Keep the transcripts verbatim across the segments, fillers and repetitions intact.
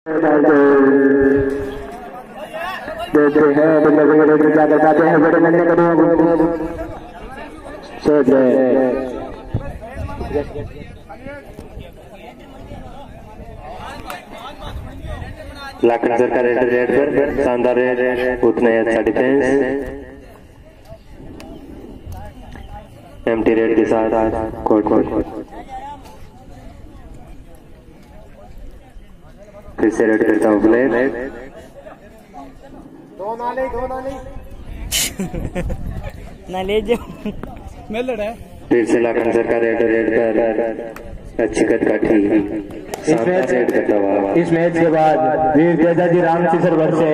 देते हैं बड़े बड़े क्या बताते हैं बड़े नन्हे कदमों सोच रहे लाखन सर का रेड रेड पर शानदार रेड उतना ही अच्छा डिफेंस एमटी रेड के साथ कोट कोट फिर से रेड करता हूँ प्लेयर दो नाले दो नाले ना ले जाओ मैं लड़ा फिर से लाखन सर का रेड रेड पर अच्छी कद काठी इस मैच इस मैच के बाद वीर तेजाजी राम सिसर वर्षे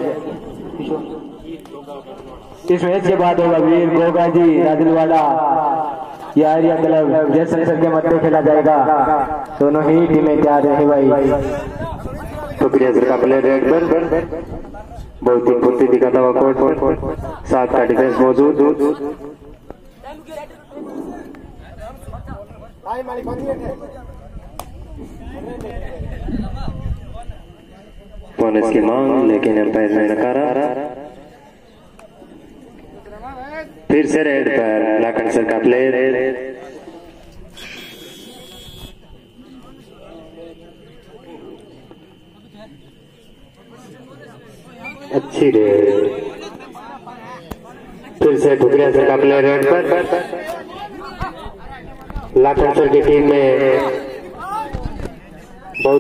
इस मैच के बाद होगा वीर गोगा जी राजलवाड़ा यारिया क्लब जयशंकर के मध्य खेला जाएगा। दोनों ही टीमें तैयार है भाई। शुक्रिया सर का प्लेयर रेड पर बहुत ही फुर्ती दिखाता हुआ कोर्ट साथ का डिफेंस मौजूद बोनस की मांग लेकिन एम्पायर ने नकारा। फिर से रेड पर लाखन सर का प्लेयर अच्छी रेड फिर से ठुकरिया सर का प्लेयर रेड पर लाखन सर की टीम में बहुत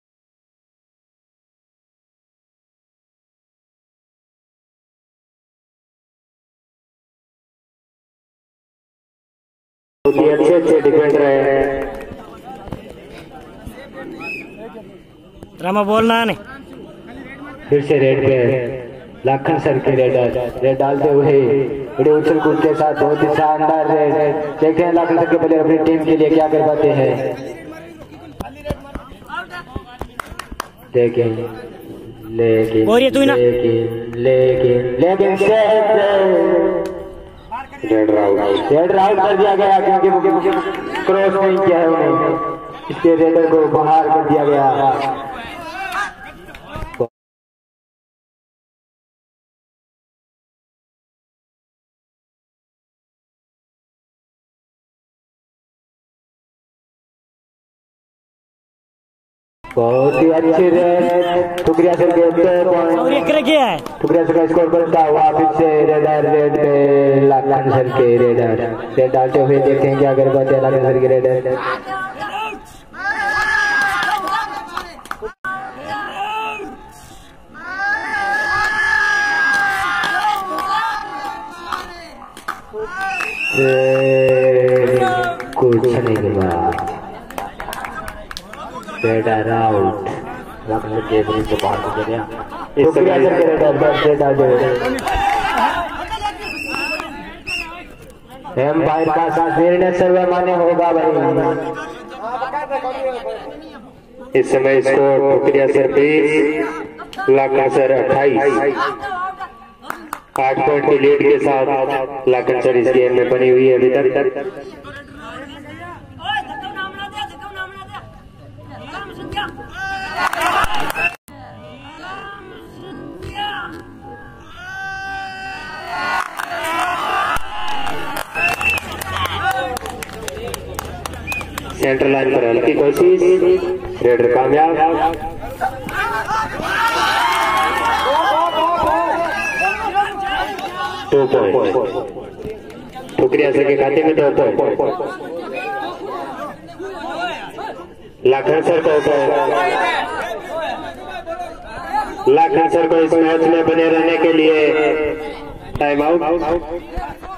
बहुत ही अच्छे अच्छे डिफेंडर है। रामा बोलना नहीं। फिर से रेड पे लाखन सर के रेडर रेड डालते हुए बड़े उछल कूद के साथ बहुत ही शानदार रेड। देखते हैं लाखन सर के प्लेयर अपनी टीम के लिए क्या कर पाते हैं। लेकिन लेकिन लेकिन लेकिन लेकिन रेड राउट रेड राउट कर दिया गया क्योंकि क्रॉस नहीं किया है उन्हें, इसके रेडर को बाहर कर दिया गया। बहुत ही अच्छी रेड ठुकरिया सर के ठुकरिया सर का स्कोर बनता हुआ फिर से रेडर रेड पे लाखन सर के रेडर रेड डालते हुए देखते हैं क्या कर पाते हैं लाखन सर के रेडर। कुछ नहीं हुआ रेडर आउट लाखन के विरुद्ध से बाहर निकल गया। इस समय एम्पायर का साथ निर्णय सर्वमान्य होगा भाई। इस समय स्कोर ठुकरिया सर बीस लाखन सर अट्ठाईस आठ पॉइंट की लीड के साथ लाखन सर इस गेम में बनी हुई है अभी तक। सेंटर लाइन पर हल्की कोशिश रेडर कामयाब। टू पॉइंट ठुकरिया सर के खाते में दो पॉइंट लाखन सर को लाखन सर को इस मैच में बने रहने के लिए टाइम आउट।